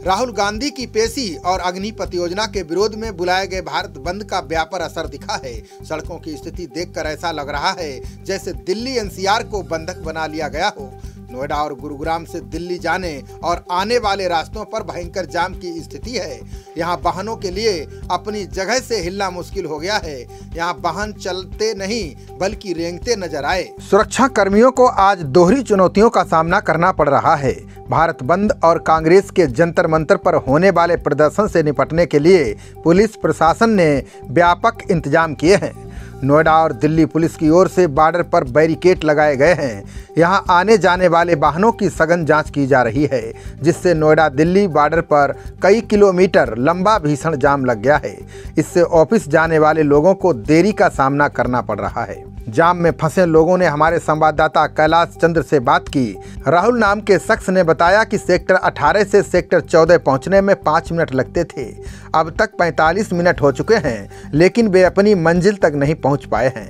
राहुल गांधी की पेशी और अग्निपथ योजना के विरोध में बुलाए गए भारत बंद का व्यापक असर दिखा है। सड़कों की स्थिति देखकर ऐसा लग रहा है जैसे दिल्ली एनसीआर को बंधक बना लिया गया हो। नोएडा और गुरुग्राम से दिल्ली जाने और आने वाले रास्तों पर भयंकर जाम की स्थिति है। यहाँ वाहनों के लिए अपनी जगह से हिलना मुश्किल हो गया है। यहाँ वाहन चलते नहीं बल्कि रेंगते नजर आए। सुरक्षा कर्मियों को आज दोहरी चुनौतियों का सामना करना पड़ रहा है। भारत बंद और कांग्रेस के जंतर मंतर पर होने वाले प्रदर्शन से निपटने के लिए पुलिस प्रशासन ने व्यापक इंतजाम किए हैं। नोएडा और दिल्ली पुलिस की ओर से बॉर्डर पर बैरिकेड लगाए गए हैं। यहां आने जाने वाले वाहनों की सघन जांच की जा रही है, जिससे नोएडा दिल्ली बॉर्डर पर कई किलोमीटर लंबा भीषण जाम लग गया है। इससे ऑफिस जाने वाले लोगों को देरी का सामना करना पड़ रहा है। जाम में फंसे लोगों ने हमारे संवाददाता कैलाश चंद्र से बात की। राहुल नाम के शख्स ने बताया कि सेक्टर 18 से सेक्टर 14 पहुंचने में 5 मिनट लगते थे। अब तक 45 मिनट हो चुके हैं, लेकिन वे अपनी मंजिल तक नहीं पहुंच पाए हैं।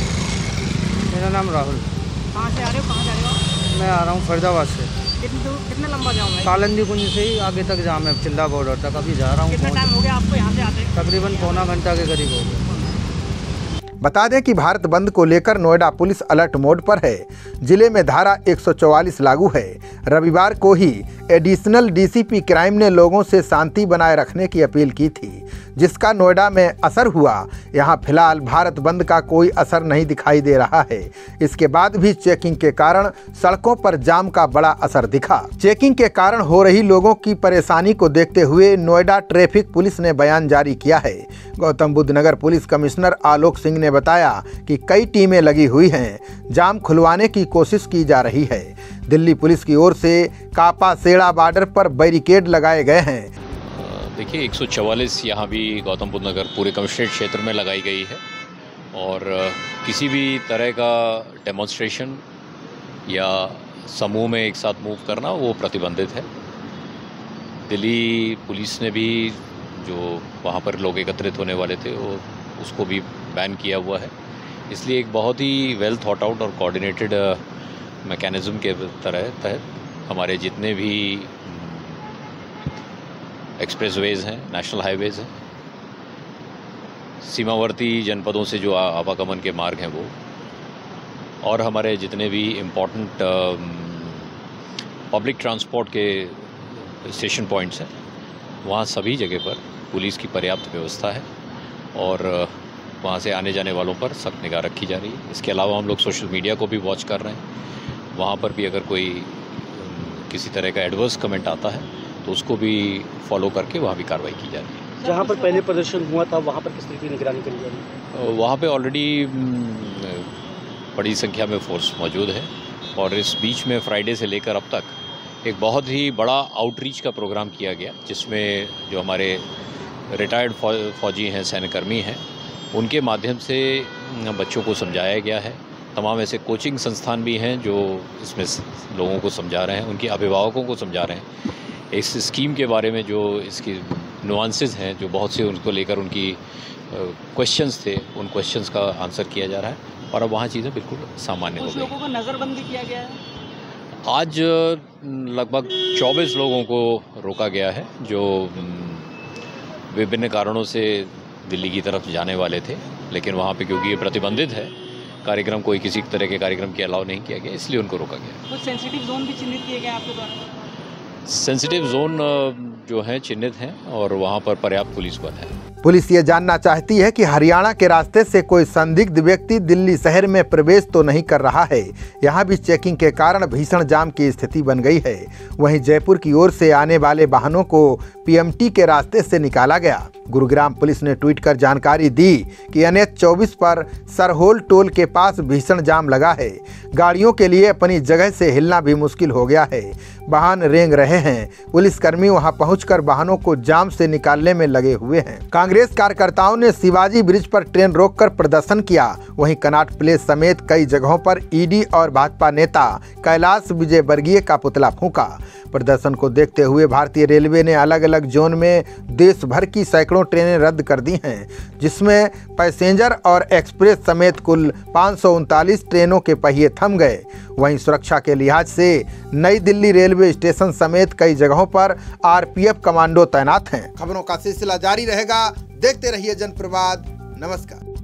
मेरा नाम राहुल। कहाँ से आ रहे हो? कहाँ जा रहे हो? मैं आ रहा हूँ फरीदाबाद से। कितना लंबा जाम है? कालंदी कुंज से ही आगे तक जाम है, चिल्ला बॉर्डर तक। अभी जा रहा हूँ। कितना टाइम हो गया आपको यहाँ से आते? तकरीबन पौना घंटा के करीब हो गया। बता दें कि भारत बंद को लेकर नोएडा पुलिस अलर्ट मोड पर है। जिले में धारा 144 लागू है। रविवार को ही एडिशनल डीसीपी क्राइम ने लोगों से शांति बनाए रखने की अपील की थी, जिसका नोएडा में असर हुआ। यहां फिलहाल भारत बंद का कोई असर नहीं दिखाई दे रहा है। इसके बाद भी चेकिंग के कारण सड़कों पर जाम का बड़ा असर दिखा। चेकिंग के कारण हो रही लोगों की परेशानी को देखते हुए नोएडा ट्रैफिक पुलिस ने बयान जारी किया है। गौतम बुद्ध नगर पुलिस कमिश्नर आलोक सिंह ने बताया कि कई टीमें लगी हुई हैं। जाम खुलवाने की कोशिश की जा रही है। दिल्ली पुलिस की ओर से कापा सेड़ा बॉर्डर पर बैरिकेड लगाए गए हैं। देखिए 144 यहाँ भी गौतम बुद्ध नगर पूरे कमिश्नरेट क्षेत्र में लगाई गई है और किसी भी तरह का डेमोन्स्ट्रेशन या समूह में एक साथ मूव करना वो प्रतिबंधित है। दिल्ली पुलिस ने भी जो वहाँ पर लोग एकत्रित होने वाले थे वो उसको भी बैन किया हुआ है। इसलिए एक बहुत ही वेल थॉट आउट और कोऑर्डिनेटेड मैकेनिज़्म के तहत हमारे जितने भी एक्सप्रेसवेज हैं, नेशनल हाईवेज़ हैं, सीमावर्ती जनपदों से जो आवागमन के मार्ग हैं वो, और हमारे जितने भी इम्पोर्टेंट पब्लिक ट्रांसपोर्ट के स्टेशन पॉइंट्स हैं, वहाँ सभी जगह पर पुलिस की पर्याप्त व्यवस्था है और वहाँ से आने जाने वालों पर सख्त निगाह रखी जा रही है। इसके अलावा हम लोग सोशल मीडिया को भी वॉच कर रहे हैं। वहाँ पर भी अगर कोई किसी तरह का एडवर्स कमेंट आता है तो उसको भी फॉलो करके वहाँ भी कार्रवाई की जा रही है। जहाँ पर पहले प्रदर्शन हुआ था वहाँ पर किस तरीके की निगरानी करी जा रही है? वहाँ पे ऑलरेडी बड़ी संख्या में फोर्स मौजूद है और इस बीच में फ्राइडे से लेकर अब तक एक बहुत ही बड़ा आउटरीच का प्रोग्राम किया गया, जिसमें जो हमारे रिटायर्ड फौजी हैं, सैन्यकर्मी हैं, उनके माध्यम से बच्चों को समझाया गया है। तमाम ऐसे कोचिंग संस्थान भी हैं जो इसमें लोगों को समझा रहे हैं, उनके अभिभावकों को समझा रहे हैं इस स्कीम के बारे में। जो इसकी नुआंसेस हैं, जो बहुत से उनको लेकर उनकी क्वेश्चन्स थे, उन क्वेश्चंस का आंसर किया जा रहा है और अब वहाँ चीज़ें बिल्कुल सामान्य हो गई। लोगों को नज़रबंदी किया गया है। आज लगभग 24 लोगों को रोका गया है जो विभिन्न कारणों से दिल्ली की तरफ जाने वाले थे, लेकिन वहाँ पे क्योंकि ये प्रतिबंधित है कार्यक्रम, कोई किसी तरह के कार्यक्रम की अलाउ नहीं किया गया, इसलिए उनको रोका गया। कुछ सेंसिटिव जोन भी चिन्हित किए गए आपके द्वारा? सेंसिटिव जोन जो हैं चिन्हित हैं और वहाँ पर पर्याप्त पुलिस बल है। पुलिस ये जानना चाहती है कि हरियाणा के रास्ते से कोई संदिग्ध व्यक्ति दिल्ली शहर में प्रवेश तो नहीं कर रहा है। यहाँ भी चेकिंग के कारण भीषण जाम की स्थिति बन गई है। वहीं जयपुर की ओर से आने वाले वाहनों को पीएमटी के रास्ते से निकाला गया। गुरुग्राम पुलिस ने ट्वीट कर जानकारी दी कि NH 24 पर सरहोल टोल के पास भीषण जाम लगा है। गाड़ियों के लिए अपनी जगह से हिलना भी मुश्किल हो गया है। वाहन रेंग रहे हैं। पुलिसकर्मी वहां पहुंचकर वाहनों को जाम से निकालने में लगे हुए हैं। कांग्रेस कार्यकर्ताओं ने शिवाजी ब्रिज पर ट्रेन रोककर प्रदर्शन किया। वहीं कनॉट प्लेस समेत कई जगहों पर ईडी और भाजपा नेता कैलाश विजयवर्गीय का पुतला फूंका। प्रदर्शन को देखते हुए भारतीय रेलवे ने अलग अलग जोन में देश भर की सैकड़ों ट्रेनें रद्द कर दी हैं, जिसमें पैसेंजर और एक्सप्रेस समेत कुल 539 ट्रेनों के पहिए थम गए। वहीं सुरक्षा के लिहाज से नई दिल्ली रेलवे स्टेशन समेत कई जगहों पर आरपीएफ कमांडो तैनात हैं। खबरों का सिलसिला जारी रहेगा, देखते रहिए जनप्रवाद। नमस्कार।